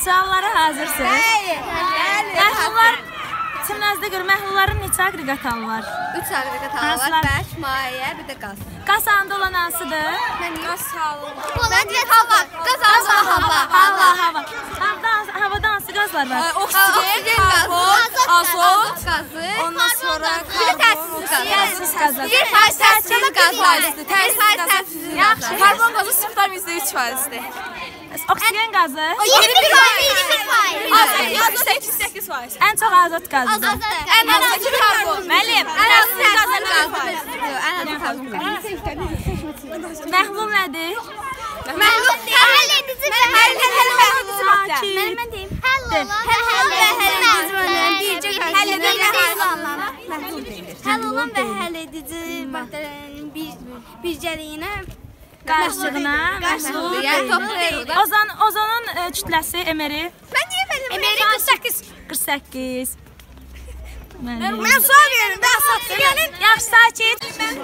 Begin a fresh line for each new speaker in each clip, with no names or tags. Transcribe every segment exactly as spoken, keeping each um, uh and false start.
Suallara hazırsınız.
Bəli.
Məhlullar, içimizdə görə məhlulların neçə aqreqatalı var?
üç aqreqatalı var. Bərk, maye, bir də qaz.
Qaz halında olan hansıdır?
Mən qaz halında. Mən deyim hava. Qaz halında hava.
Hava, hava. Havada hansı qazlar var?
Oksigen, karbon, azot, qazı. Ondan sonra bir də tərsiz qaz.
Tərsiz qazlar.
Bir tərsiz qaz faizdir. Tərsiz qaz. Yaxşı. Karbon qazı sıfırdan yüzdə üç faizdir.
Oksigen qazı?
iyirmi bir faiz. Azot səkkiz səkkiz faiz.
Ən çox azot qazı.
Ən azotdakı karbon.
Müəllim,
Ən azotdakı qazı Ən azotdakı qazı.
Məhlul nədir?
Məhlul həll edici və həll edici maddə.
Mən deyim.
Həll olan və həll edici maddələrin bircə həll edən məhlul deyilir.
Həll olan və həll edici maddələrin bircəliyinə
Qarşılığına məhlul
Yəni toplayır.
Ozon, ozonun e, kütləsi emeri?
Mən niyə belə?
Emeri qırx səkkiz.
qırx səkkiz. Mən
Mən sual verim, mən satı gəlin.
Yaxşı, sakit.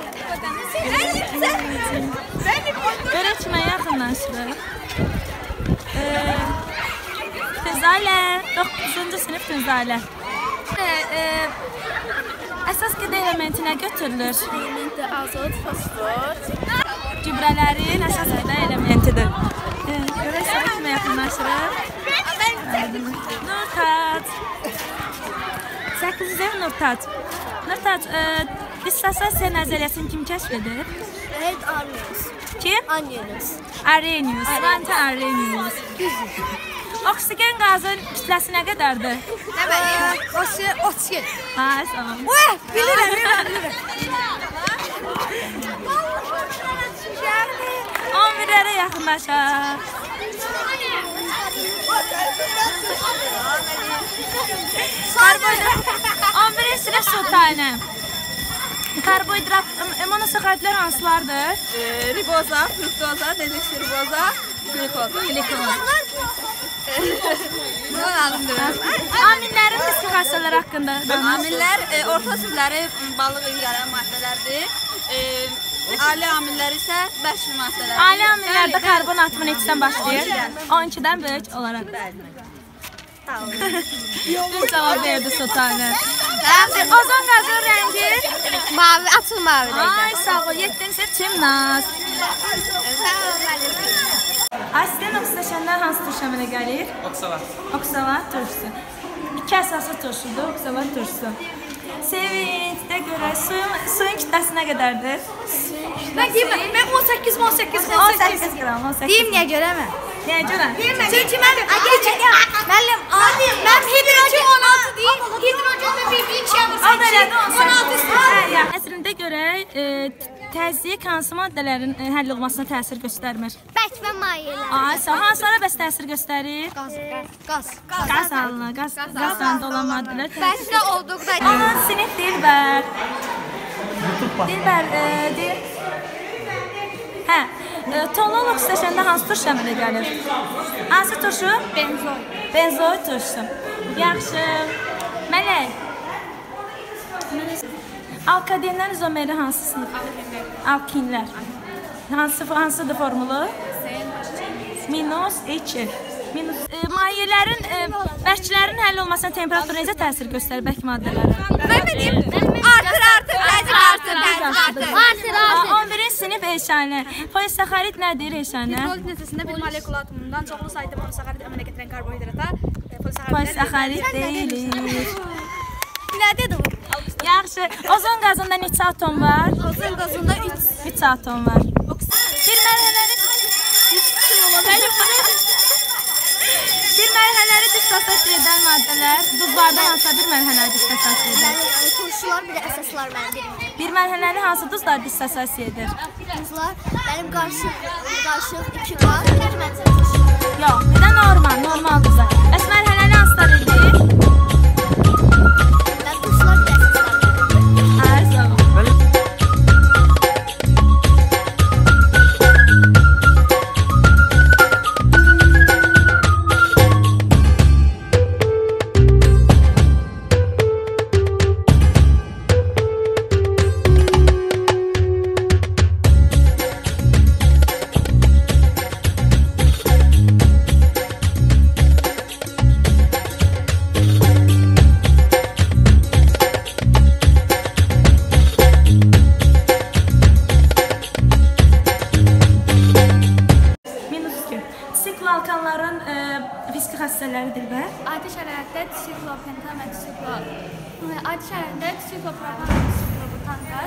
Mən
Öyrətmə yaxınlaşırıq. Tüzalə, doqquzuncu sinif tüzalə. Əsas qida elementi nə götürülür?
elementi azot, fosfor.
Gübrələrin əsas qida elementidir. Görək, kimə yaxınlaşırıq? Nurtat. səkkizinci Nurtat. Nurtat, dissosiasiya nəzəriyyəsini kim kəşf edib?
Evet, Arrhenius.
Kim?
Arrhenius.
Arrhenius. Valentin Arrhenius. Oksigen qazın kütləsi nə qədərdir?
Nə belə? Oksigen, oksigen.
Ha, tamam.
Oy, bilirəm, bilirəm, bilirəm.
on birlərə yaxınlaşaq. Karbohidrat. on birinci sinif sultanım. Karbohidrat, monosaxaridlər hansılardır?
Riboza, fruktoza, dezoksiriboza, glikoza.
Glikoza.
Bunun adını
Aminlərin diskriminasiyaları haqqında danış.
Amillər e, orta sürüləri balıq yaran maddələrdir. E, ali amillər isə bəşri maddələrdir.
Ali amillərdə karbon atomu neçədən başlayır? on ikidən böyük olaraq. Düz cavab verdi sultanı. Ozon qazın rəngi?
Mavi, açıq mavi.
Ay, sağ ol. yeddinci Çimnaz. Aslen oksidaşanlar hansı turşu əmələ gəlir?
Oksavat.
Oksavat turşusu. İki əsaslı turşudur, oksavat turşusu. Sevincdə görə suyun, suyun kütləsi nə qədərdir?
Mən deyim, mən on səkkiz, on səkkiz,
on səkkiz qram, on səkkiz.
Deyim niyə görə mən?
Niyə görə?
Çünki mən, müəllim, mən hidrogen on altı deyim, hidrogenlə bir bir şey
O da elədi on səkkiz. Əslində görə təzyiq hansı maddələrin həll olmasına təsir göstərmir?
Bərk və mayelər.
Ay, sağ hansılara bəs təsir göstərir?
Qaz, qaz.
Qaz halına, qaz, qaz halında olan maddələr təsir.
Bəşrə olduqda
Aman sinif Dilbər. Dilbər, deyir. Hə, tonal oksidaşanda hansı turşu əmələ gəlir? Hansı turşu?
Benzoy.
Benzoy turşusu. Yaxşı. Mələk. Alkadenlər izomeri hansı sinif? Alkinlər. Hansı, hansıdır formulu? Minus iki. Minus, e, mayələrin, e, bərkçilərin həll olmasına temperatur necə təsir göstərir bərk maddələrə?
Mən deyim, artır, artır, təcil artır, təcil artır.
Artır, artır.
on birinci sinif Eşanə. Polisaxarid nədir Eşanə?
Glikoz nəticəsində bir molekul atomundan çoxlu sayda monosaxarid əmələ gətirən karbohidrata
Polisaxarid deyilir.
Nə dedi bu?
Yaxşı. Ozon qazında neçə atom var?
Ozon qazında üç.
üç atom var. Bir mərhələli Bir mərhələli dissosiasiya edən maddələr duzlardan hansısa bir mərhələli dissosiasiya edir?
Turşular bir də əsaslar mənim birim.
Bir mərhələli hansı duzlar dissosiasiya edir?
Turşular mənim qarışıq, qarışıq iki qaz, iki məncə turşu.
Yox, bir də normal, normal duzlar. Bəs mərhələli hansılar edir?
Mən turşular bir də əsaslar mənim.
Ay, sağ ol. risk xəstələri Dilbər?
Adi şəraitdə siklopentamet, siklo. Adi şəraitdə siklopropan, siklobutanka